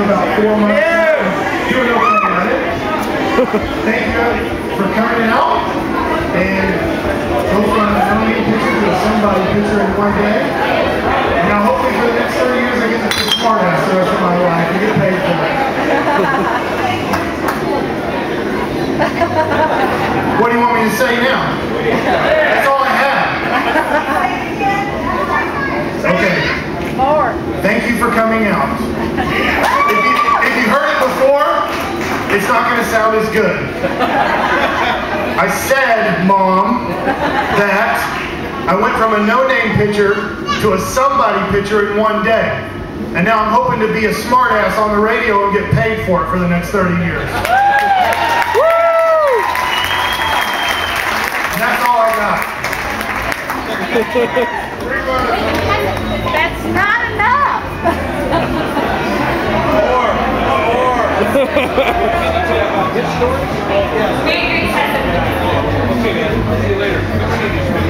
about 4 months now. Doing okay at it. Thank you for coming out. And go from a million picture to a somebody picture in one day. Now hopefully for the next 30 years I get to be smart ass the rest of my life and get paid for it. What do you want me to say now? That's all I have. Okay. More. Thank you for coming out. If you heard it before, it's not going to sound as good. I said, Mom, that I went from a no-name pitcher to a somebody pitcher in one day. And now I'm hoping to be a smartass on the radio and get paid for it for the next 30 years. And that's all I got. That's not enough. More. Good stories? Yes. Okay, man. See you later.